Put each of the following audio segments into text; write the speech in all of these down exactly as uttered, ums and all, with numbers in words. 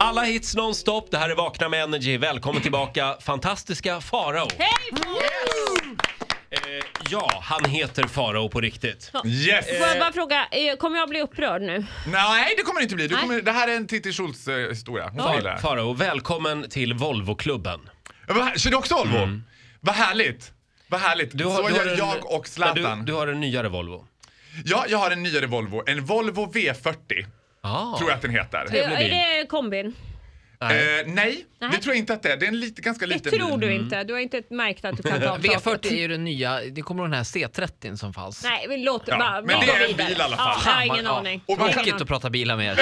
Alla hits nonstop, det här är Vakna med Energy. Välkommen tillbaka, fantastiska Farao. Hej! Eh, ja, han heter Farao på riktigt. Yes! Får jag bara fråga, eh, kommer jag bli upprörd nu? Nej, det kommer det inte bli. Du Nej. kommer, det här är en Titti Schultz eh, historia. Hon Far, gillar det. Farao, välkommen till Volvo-klubben. Ja, vad här- Kör du också Volvo? Mm. Vad härligt. Vad härligt. Du har, Så du har gör en, jag och Zlatan. men Du, du har en nyare Volvo. Ja, jag har en nyare Volvo. En Volvo V fyrtio. Ah. Tror jag att den heter. Trevlig Eh, bil. är det kombin? Nej. Eh, nej, Nej. det tror jag inte att det är. Det är en lite, ganska Det liten tror bil. du inte. Du har inte märkt att du kan ta V fyrtio är ju den nya, det kommer den här C trettio som fanns. Nej, vi låter Ja, bara. men vi det går är en vidare. bil i alla fall. Ja, jag har ingen Ja. aning. Och Jag har ingen Tråkigt aning. att prata bilar med er.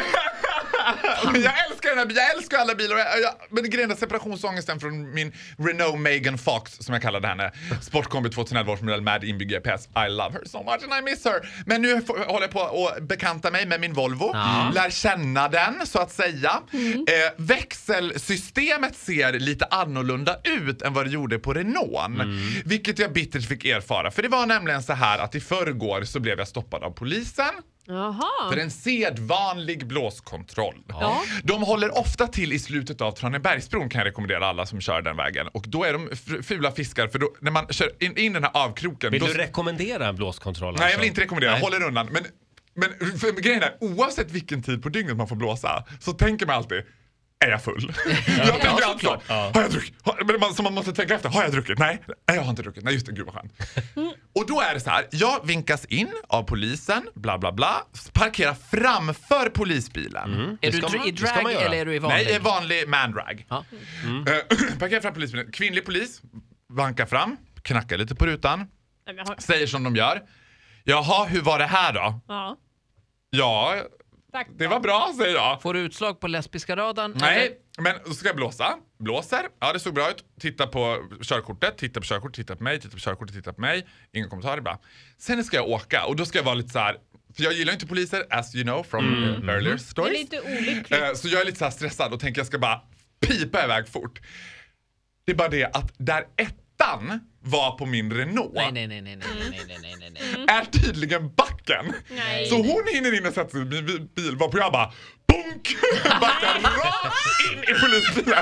Jag älskar den här bilen, jag älskar alla bilar. Och jag, jag, men grejen är separationsångesten från min Renault Megan Fox, som jag kallade henne. Sportkombi tjugoelva års modell med inbyggd G P S. I love her so much and I miss her. Men nu får, håller jag på att bekanta mig med min Volvo. Ja. Lär känna den, så att säga. Mm. Eh, växelsystemet ser lite annorlunda ut än vad det gjorde på Renault. Mm. Vilket jag bittert fick erfara. För det var nämligen så här att i förrgår så blev jag stoppad av polisen. Jaha. För en sedvanlig blåskontroll. Ja. De håller ofta till i slutet av Tranebergsbron, kan jag rekommendera alla som kör den vägen. Och då är de f- fula fiskar, för då, när man kör in, in den här avkroken... Vill då, du rekommendera en blåskontroll? nej, jag alltså? vill inte rekommendera. Nej. Håller undan. Men, men för, grejen är, oavsett vilken tid på dygnet man får blåsa, så tänker man alltid... Är jag full? jag tänker alltså, såklart. har jag druckit? Har, men man, så man måste tänka efter, har jag druckit? Nej, nej jag har inte druckit. Nej, just det, gud vad skönt. Och då är det så här, jag vinkas in av polisen, bla bla bla, parkerar framför polisbilen. Mm. Är Det du ska dr- man- i det ska drag man göra. eller är du i vanlig? Nej, jag är vanlig man-drag. Ja. Eh, parkerar fram polisbilen. Kvinnlig polis, vankar fram, knackar lite på rutan, Nej, men har- säger som de gör. Jaha, hur var det här då? Ja, Ja, tack. det var bra, säger jag. Får du utslag på lesbiska radarn? Nej, men så ska jag blåsa. Blåser. Ja, det såg bra ut. Titta på körkortet, titta på körkortet, titta på mig, titta på körkortet, titta på mig. Inga kommentarer bara. Sen ska jag åka och då ska jag vara lite så här. För jag gillar inte poliser, as you know from Mm. uh, earlier Det är stories. lite olyckligt. Eh, så jag är lite så här stressad och tänker jag ska bara pipa iväg fort. Det är bara det att där ettan var på min Renault Nej, nej, nej, nej, nej, nej, nej, nej, nej, nej. är tydligen backen. Nej. Så hon hinner in och sätter sig i min bil- bil, varpå jag bara bonk, backar rakt in i polisbilen.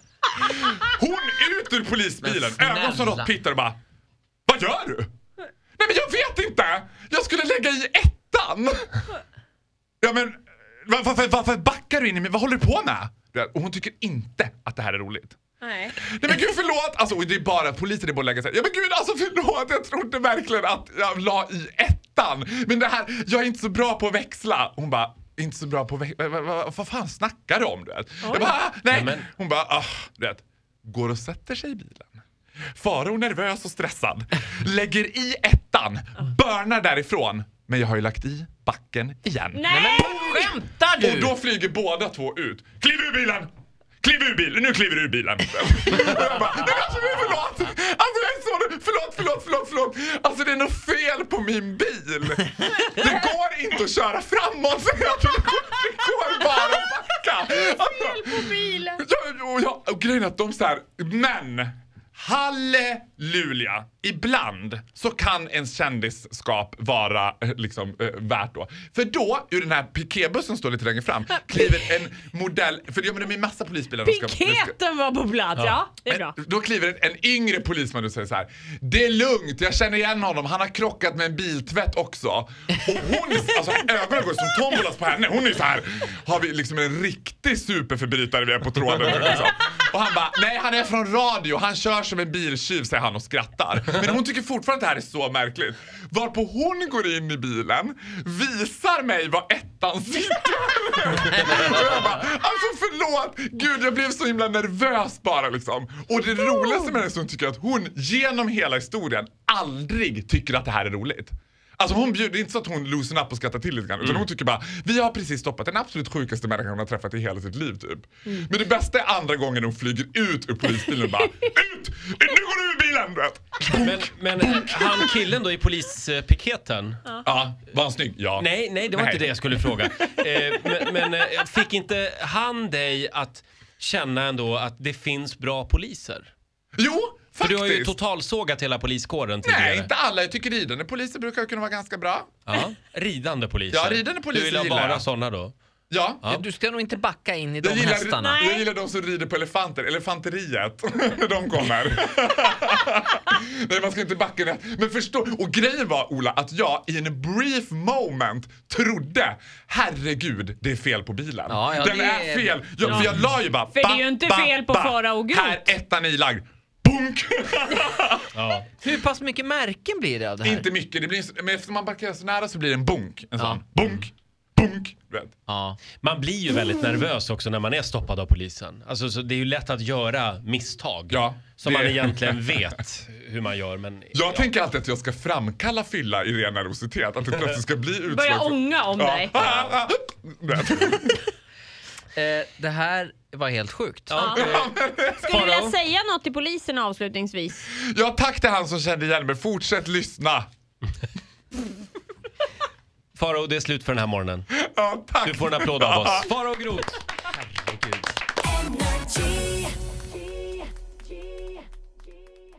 Hon ut ur polisbilen, Men ögon som snälla. råttpittar och bara, vad gör du? Nej men jag vet inte, jag skulle lägga i ettan. Ja men, var- varför, varför backar du in i mig, vad håller du på med? Och hon tycker inte att det här är roligt. Nej. Nej men gud förlåt, alltså och det är bara polisen, det är bara att lägga sig. Ja men gud alltså förlåt, jag trodde verkligen att jag la i ettan. Men det här, jag är inte så bra på att växla. Hon bara, inte så bra på att växla, vad, vad, vad fan snackar du om du vet? Jag bara, ah, nej. Ja, men- Hon bara, ah, du vet, går och sätter sig i bilen. Farao nervös och stressad, lägger i ettan, börnar därifrån. Men jag har ju lagt i backen igen. Nej! Skämtar du? Och då flyger båda två ut. Kliv ur bilen! Kliv ur bilen! Nu kliver du ur bilen! Och jag bara, nej men alltså förlåt! Alltså jag är så... Förlåt, förlåt, förlåt, förlåt! Alltså det är något fel på min bil! Det går inte att köra framåt! Så jag tror det går, det går bara att backa! Alltså, På bilen. ja, och, jag, och grejen är att de så här, men... Halleluja! Ibland så kan ens kändisskap vara eh, liksom eh, värt då. För då, ur den här pikébussen står lite längre fram, kliver en modell, för ja, men det är massa polisbilar. de ska- de ska- Piketen var på plats, ja. Det är bra. Men då kliver en, en yngre polisman och säger så här: det är lugnt, jag känner igen honom, han har krockat med en biltvätt också. Och hon, alltså ögonen går som tombolas på henne. Hon är så här, har vi liksom en riktig superförbrytare vi är på tråden nu liksom. Och han bara, nej han är från radio, han kör som en biltjuv, säger han och skrattar. Men hon tycker fortfarande att det här är så märkligt. Varpå hon går in i bilen, visar mig vad ettan sitter. Och jag bara, alltså förlåt, gud jag blev så himla nervös bara liksom. Och det roligaste med det är att hon tycker att hon genom hela historien aldrig tycker att det här är roligt. Alltså hon bjuder, det är inte så att hon loosen upp och skrattar till lite grann, utan hon tycker bara, vi har precis stoppat den absolut sjukaste människan hon har träffat i hela sitt liv typ. Men det bästa är andra gången hon flyger ut ur polisbilen och bara, ut! Nu går du ur bilen! Du vet. Men, men han killen då i polispiketen? Ja, var han snygg? Ja. Nej, nej, det var Nej. inte det jag skulle fråga. Eh, men men eh, fick inte han dig att känna ändå att det finns bra poliser? Jo, För faktiskt. du har ju totalsågat hela poliskåren tidigare. Nej, inte alla. Jag tycker ridande poliser brukar kunna vara ganska bra. Ja, ridande poliser. Ja, ridande poliser Du vill ha gillar bara jag. sådana då? Ja. Ja. Du ska nog inte backa in i de Jag gillar, hästarna. Nej. jag gillar de som rider på elefanter, elefanteriet, när de kommer. Nej, man ska inte backa ner. Men förstå, och grejen var, Ola, att jag i en brief moment trodde, herregud, det är fel på bilen. Ja, ja, Den det är är- fel. Jag, Ja. För jag la ju bara, För det är ju inte fel på Farao Groth. Här, ettan ilagd. Bunk! Ja. Hur pass mycket märken blir det av det här? Inte mycket, det blir, men eftersom man backar så nära så blir det en bunk. En sån. Ja. Bunk, bunk. Vet. Ja. Man blir ju väldigt nervös också när man är stoppad av polisen. Alltså, så det är ju lätt att göra misstag. Ja, som det- man egentligen vet hur man gör. Men, Jag ja. tänker alltid att jag ska framkalla fylla i ren nervositet. Att det plötsligt ska bli utslag. Börja ånga om dig. Ja. Vet. Eh, det här var helt sjukt. Ja. Skulle du vilja Farao? säga något till polisen avslutningsvis? Ja, tack till han som kände igen mig. Fortsätt lyssna. Farao, det är slut för den här morgonen. Ja, tack. Du får en applåd av oss. Farao Groth. Herregud.